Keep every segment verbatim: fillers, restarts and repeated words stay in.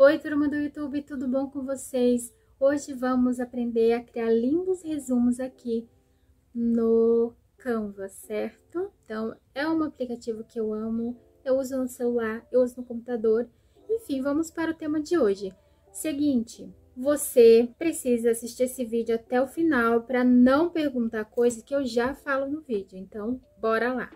Oi, turma do YouTube, tudo bom com vocês? Hoje vamos aprender a criar lindos resumos aqui no Canva, certo? Então, é um aplicativo que eu amo, eu uso no celular, eu uso no computador. Enfim, vamos para o tema de hoje. Seguinte, você precisa assistir esse vídeo até o final para não perguntar coisas que eu já falo no vídeo. Então, bora lá!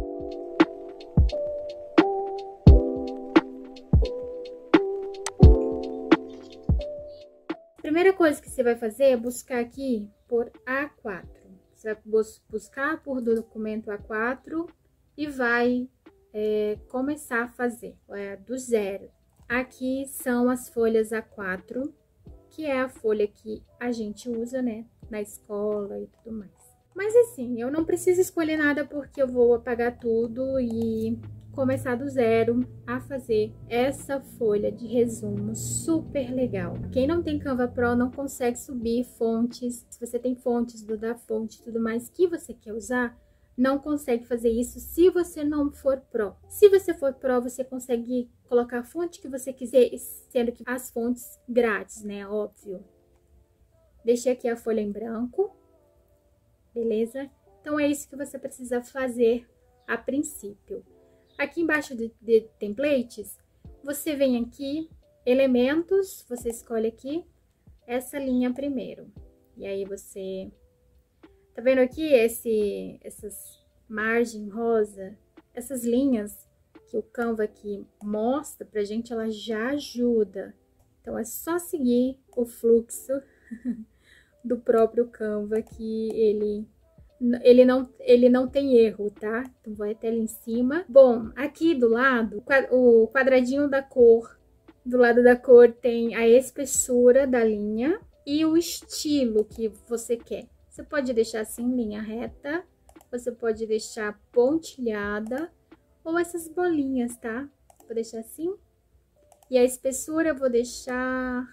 Primeira coisa que você vai fazer é buscar aqui por A quatro. Você vai buscar por documento A quatro e vai é, começar a fazer é, do zero. Aqui são as folhas A quatro, que é a folha que a gente usa, né, na escola e tudo mais. Mas assim, eu não preciso escolher nada porque eu vou apagar tudo e começar do zero a fazer essa folha de resumo super legal. Quem não tem Canva Pro não consegue subir fontes. Se você tem fontes do da fonte e tudo mais que você quer usar, não consegue fazer isso se você não for Pro. Se você for Pro, você consegue colocar a fonte que você quiser, sendo que as fontes grátis, né? Óbvio. Deixei aqui a folha em branco. Beleza? Então, é isso que você precisa fazer a princípio. Aqui embaixo de, de templates, você vem aqui, elementos, você escolhe aqui essa linha primeiro. E aí, você... Tá vendo aqui esse, essas margem rosa? Essas linhas que o Canva aqui mostra pra gente, ela já ajuda. Então, é só seguir o fluxo do próprio Canva que ele... Ele não, ele não tem erro, tá? Então, vou até ali em cima. Bom, aqui do lado, o quadradinho da cor, do lado da cor tem a espessura da linha e o estilo que você quer. Você pode deixar assim, linha reta, você pode deixar pontilhada ou essas bolinhas, tá? Vou deixar assim. E a espessura eu vou deixar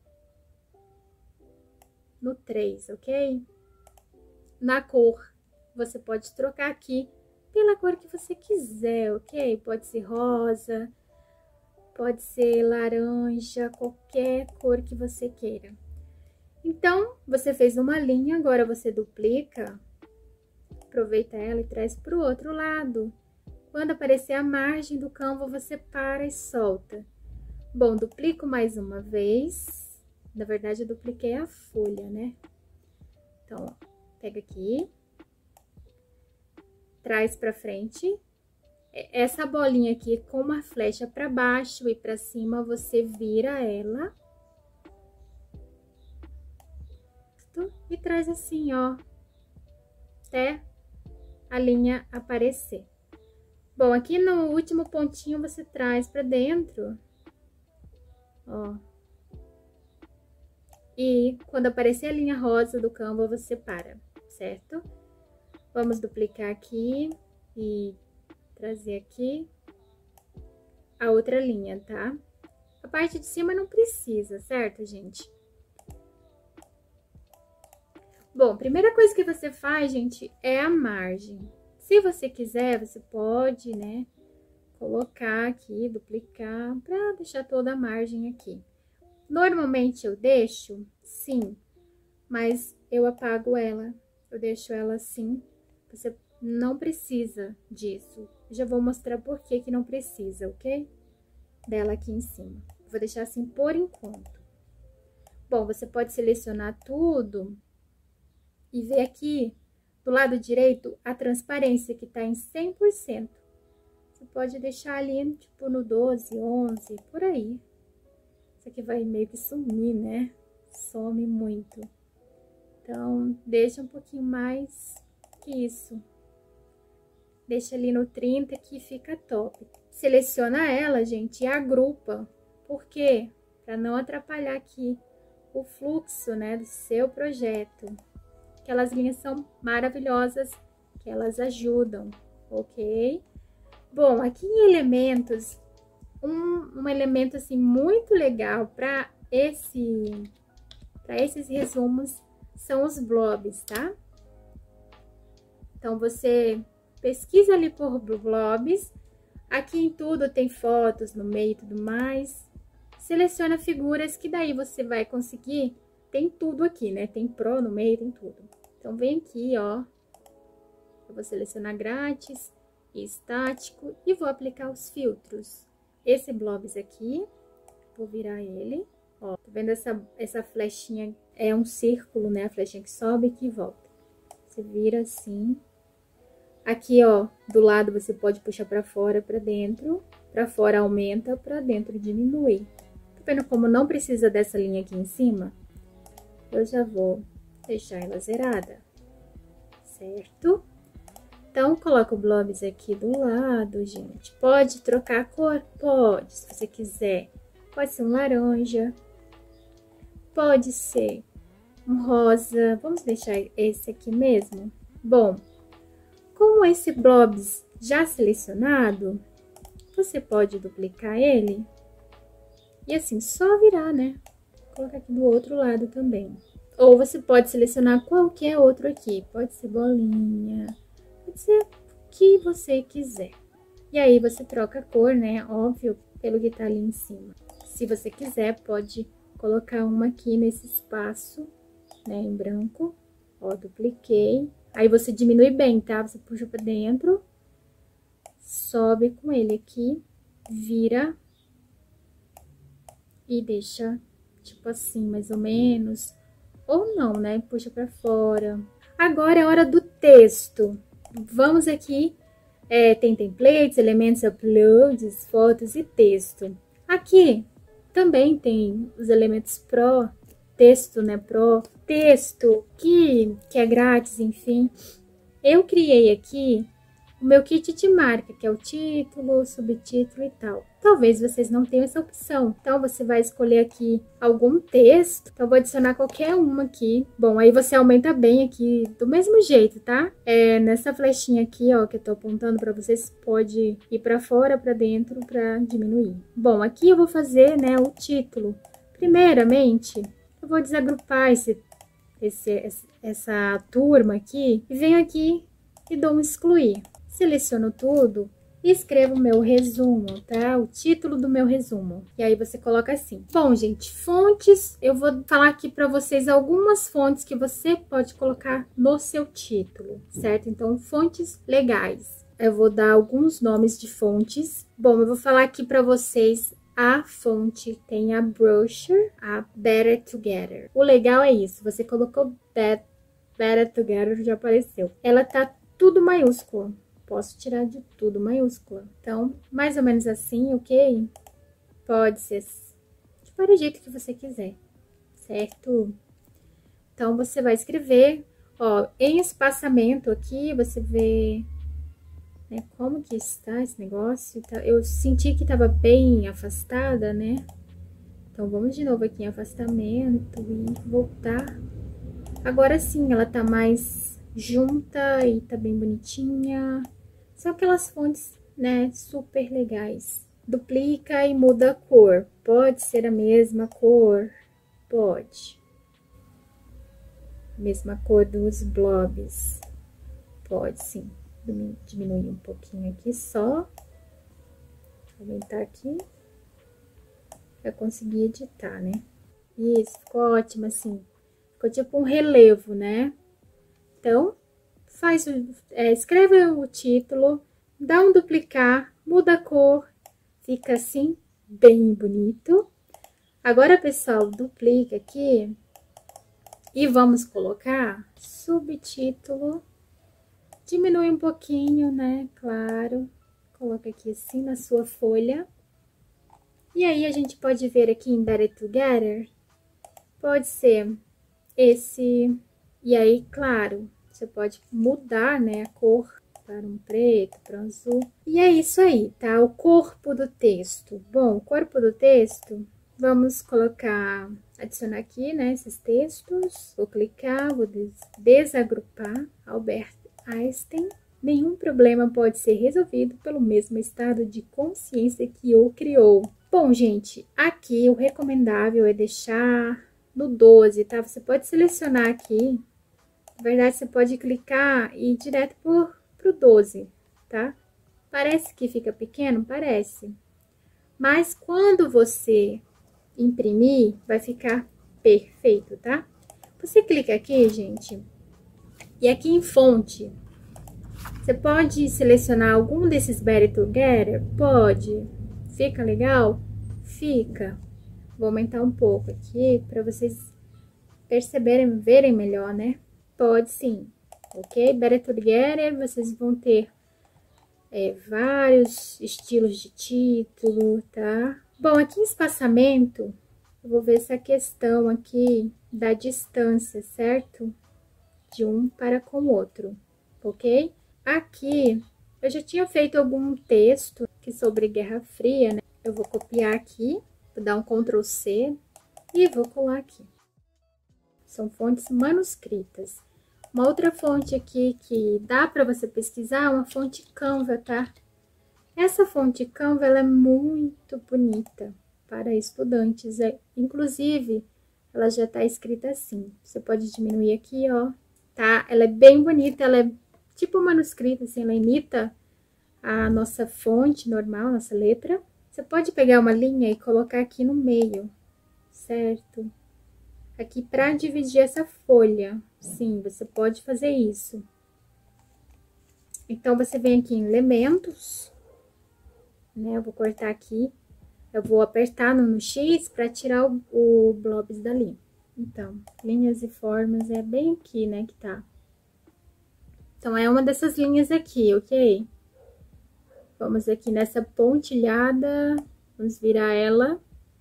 no três, ok? Na cor, você pode trocar aqui pela cor que você quiser, ok? Pode ser rosa, pode ser laranja, qualquer cor que você queira. Então, você fez uma linha, agora você duplica, aproveita ela e traz para o outro lado. Quando aparecer a margem do Canva, você para e solta. Bom, duplico mais uma vez. Na verdade, eu dupliquei a folha, né? Então, ó. Pega aqui, traz pra frente, essa bolinha aqui com uma flecha pra baixo e pra cima, você vira ela. E traz assim, ó, até a linha aparecer. Bom, aqui no último pontinho você traz pra dentro, ó. E quando aparecer a linha rosa do Canva, você para. Certo? Vamos duplicar aqui e trazer aqui a outra linha, tá? A parte de cima não precisa, certo, gente? Bom, primeira coisa que você faz, gente, é a margem. Se você quiser, você pode, né, colocar aqui, duplicar, pra deixar toda a margem aqui. Normalmente eu deixo, sim, mas eu apago ela. Eu deixo ela assim, você não precisa disso. Eu já vou mostrar por que que não precisa, ok? Dela aqui em cima. Vou deixar assim por enquanto. Bom, você pode selecionar tudo e ver aqui do lado direito a transparência que tá em cem por cento. Você pode deixar ali, tipo, no doze, onze, por aí. Isso aqui vai meio que sumir, né? Some muito. Então, deixa um pouquinho mais que isso. Deixa ali no trinta que fica top. Seleciona ela, gente, e agrupa. Por quê? Para não atrapalhar aqui o fluxo, né, do seu projeto. Aquelas linhas são maravilhosas, que elas ajudam, ok? Bom, aqui em elementos, um, um elemento, assim, muito legal para esse, para esses resumos são os blobs, tá? Então, você pesquisa ali por blobs. Aqui em tudo tem fotos no meio e tudo mais. seleciona figuras que daí você vai conseguir, tem tudo aqui, né? Tem Pro no meio, tem tudo. Então, vem aqui, ó, eu vou selecionar grátis e estático e vou aplicar os filtros. Esse Blobs aqui, vou virar ele, ó, tá vendo essa, essa flechinha, é um círculo, né? A flechinha que sobe e que volta. Você vira assim. Aqui, ó, do lado você pode puxar pra fora, pra dentro. Pra fora aumenta, pra dentro diminui. Tá vendo como não precisa dessa linha aqui em cima? Eu já vou deixar ela zerada, certo? Então, coloca o Blobs aqui do lado, gente. Pode trocar a cor? Pode, se você quiser. Pode ser um laranja. Pode ser um rosa. Vamos deixar esse aqui mesmo? Bom, com esse Blobs já selecionado, você pode duplicar ele. E assim, só virar, né? Vou colocar aqui do outro lado também. Ou você pode selecionar qualquer outro aqui. Pode ser bolinha, pode ser o que você quiser. E aí, você troca a cor, né? Óbvio, pelo que tá ali em cima. Se você quiser, pode colocar uma aqui nesse espaço, né? Em branco. Ó, dupliquei. Aí, você diminui bem, tá? Você puxa pra dentro, sobe com ele aqui, vira e deixa, tipo assim, mais ou menos. Ou não, né? Puxa pra fora. Agora é hora do texto. Vamos aqui, é, tem templates, elementos, uploads, fotos e texto. Aqui também tem os elementos Pro, texto, né? Pro, texto, que, que é grátis, enfim. Eu criei aqui o meu kit de marca, que é o título, subtítulo e tal. Talvez vocês não tenham essa opção. Então, você vai escolher aqui algum texto. Então, eu vou adicionar qualquer uma aqui. Bom, aí você aumenta bem aqui do mesmo jeito, tá? É, nessa flechinha aqui, ó, que eu tô apontando pra vocês, pode ir pra fora, pra dentro, pra diminuir. Bom, aqui eu vou fazer, né, o título. Primeiramente, eu vou desagrupar esse, esse, essa turma aqui e venho aqui e dou um excluir. Seleciono tudo e escrevo o meu resumo, tá? O título do meu resumo. E aí, você coloca assim. Bom, gente, fontes, eu vou falar aqui pra vocês algumas fontes que você pode colocar no seu título, certo? Então, fontes legais. Eu vou dar alguns nomes de fontes. Bom, eu vou falar aqui pra vocês a fonte. Tem a Brochure, a Better Together. O legal é isso, você colocou Better, Better Together, já apareceu. Ela tá tudo maiúsculo. Posso tirar de tudo maiúscula. Então, mais ou menos assim, ok? Pode ser de qualquer jeito que você quiser, certo? Então, você vai escrever, ó, em espaçamento aqui, você vê, né, como que está esse negócio. Eu senti que tava bem afastada, né? Então, vamos de novo aqui em afastamento e voltar. Agora sim, ela tá mais junta e tá bem bonitinha. São aquelas fontes, né, super legais. Duplica e muda a cor. Pode ser a mesma cor? Pode. Mesma cor dos Blobs? Pode, sim. Diminuir um pouquinho aqui só. Aumentar aqui. Pra conseguir editar, né? Isso, ficou ótimo, assim. Ficou tipo um relevo, né? Então, faz o, é, escreve o título, dá um duplicar, muda a cor, fica assim, bem bonito. Agora, pessoal, duplica aqui e vamos colocar subtítulo. Diminui um pouquinho, né? Claro. Coloca aqui assim na sua folha. E aí, a gente pode ver aqui em Better Together, pode ser esse, e aí, claro, você pode mudar, né, a cor para um preto, para um azul. E é isso aí, tá? O corpo do texto. Bom, o corpo do texto, vamos colocar, adicionar aqui, né, esses textos. Vou clicar, vou des desagrupar. Albert Einstein. Nenhum problema pode ser resolvido pelo mesmo estado de consciência que o criou. Bom, gente, aqui o recomendável é deixar no doze, tá? Você pode selecionar aqui. Na verdade, você pode clicar e ir direto por, pro doze, tá? Parece que fica pequeno? Parece. Mas quando você imprimir, vai ficar perfeito, tá? Você clica aqui, gente, e aqui em fonte, você pode selecionar algum desses Better Together? Pode. Fica legal? Fica. Vou aumentar um pouco aqui para vocês perceberem, verem melhor, né? Pode sim, ok? Better Together, vocês vão ter é, vários estilos de título, tá? Bom, aqui em espaçamento, eu vou ver essa questão aqui da distância, certo? De um para com o outro, ok? Aqui, eu já tinha feito algum texto que sobre Guerra Fria, né? Eu vou copiar aqui, vou dar um control C e vou colar aqui. São fontes manuscritas. Uma outra fonte aqui que dá para você pesquisar é uma fonte Canva, tá? Essa fonte Canva, ela é muito bonita para estudantes. É, inclusive, ela já tá escrita assim. Você pode diminuir aqui, ó, tá? Ela é bem bonita, ela é tipo manuscrita, assim, ela imita a nossa fonte normal, nossa letra. Você pode pegar uma linha e colocar aqui no meio, certo? Aqui para dividir essa folha. Sim, você pode fazer isso. Então, você vem aqui em elementos, né? Eu vou cortar aqui. Eu vou apertar no, no X para tirar o, o blobs dali. Então, linhas e formas é bem aqui, né, que tá. Então, é uma dessas linhas aqui, ok? Vamos aqui nessa pontilhada, vamos virar ela.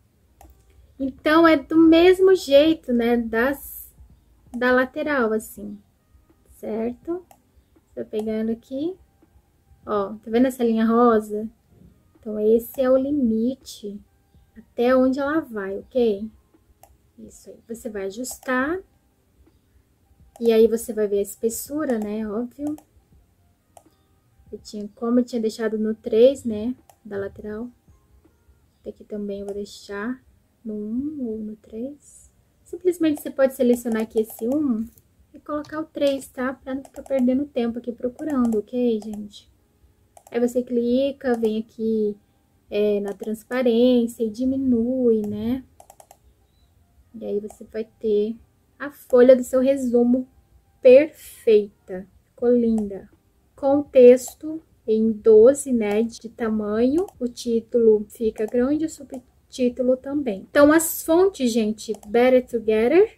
Então, é do mesmo jeito, né, das, da lateral, assim, certo? Tô pegando aqui, ó, tá vendo essa linha rosa? Então, esse é o limite até onde ela vai, ok? Isso aí, você vai ajustar. E aí, você vai ver a espessura, né, óbvio. Eu tinha, como eu tinha deixado no três, né, da lateral. Aqui também eu vou deixar no um ou no três. Simplesmente você pode selecionar aqui esse um e colocar o três, tá? Pra não ficar perdendo tempo aqui procurando, ok, gente? Aí você clica, vem aqui é, na transparência e diminui, né? E aí você vai ter a folha do seu resumo perfeita. Ficou linda. Com o texto em doze, né, de tamanho. O título fica grande, o subtítulo também. Então, as fontes, gente, Better Together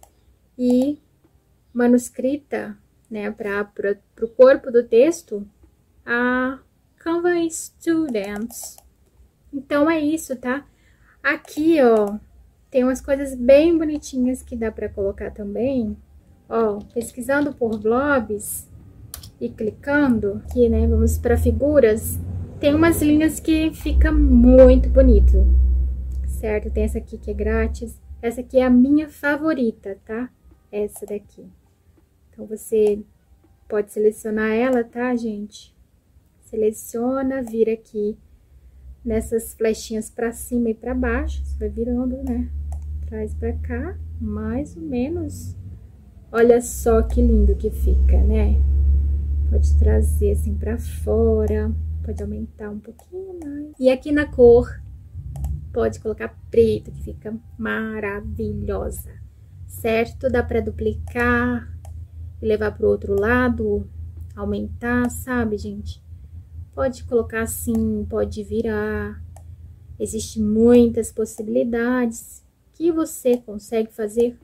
e manuscrita, né, para o corpo do texto, a Canva Students. Então, é isso, tá? Aqui, ó, tem umas coisas bem bonitinhas que dá para colocar também. Ó, pesquisando por blobs e clicando aqui, né, vamos para figuras, tem umas linhas que fica muito bonito, certo? Tem essa aqui que é grátis, essa aqui é a minha favorita, tá? Essa daqui. Então, você pode selecionar ela, tá, gente? Seleciona, vira aqui nessas flechinhas para cima e para baixo, você vai virando, né? Traz para cá, mais ou menos. Olha só que lindo que fica, né? Pode trazer assim pra fora, pode aumentar um pouquinho mais. E aqui na cor, pode colocar preto, que fica maravilhosa, certo? Dá pra duplicar e levar pro outro lado, aumentar, sabe, gente? Pode colocar assim, pode virar. Existem muitas possibilidades que você consegue fazer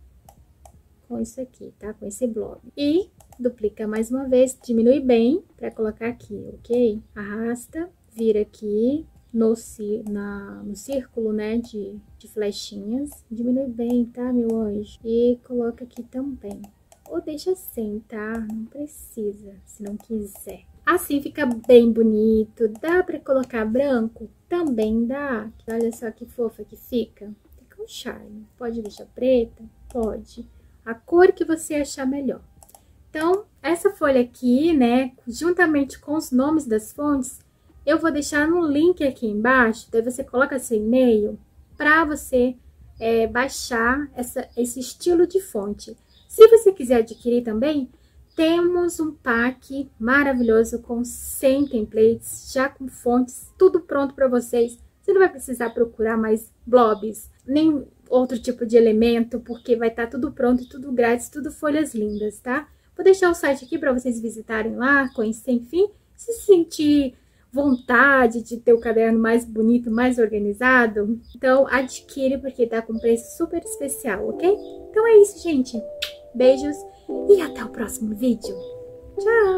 com isso aqui, tá? Com esse blob. E duplica mais uma vez, diminui bem para colocar aqui, ok? Arrasta, vira aqui no, na, no círculo, né, de, de flechinhas. Diminui bem, tá, meu anjo? E coloca aqui também. Ou deixa sem, tá? Não precisa, se não quiser. Assim fica bem bonito. Dá para colocar branco? Também dá. Olha só que fofa que fica. Fica um charme. Pode deixar preta? Pode. A cor que você achar melhor. Então, essa folha aqui, né, juntamente com os nomes das fontes, eu vou deixar no link aqui embaixo, daí você coloca seu e-mail para você é, baixar essa, esse estilo de fonte. Se você quiser adquirir também, temos um pack maravilhoso com cem templates, já com fontes, tudo pronto para vocês. Você não vai precisar procurar mais blobs, nem outro tipo de elemento, porque vai estar tudo pronto, tudo grátis, tudo folhas lindas, tá? Vou deixar o site aqui para vocês visitarem lá, conhecer, enfim, se sentir vontade de ter o caderno mais bonito, mais organizado. Então, adquire porque tá com preço super especial, ok? Então é isso, gente. Beijos e até o próximo vídeo. Tchau!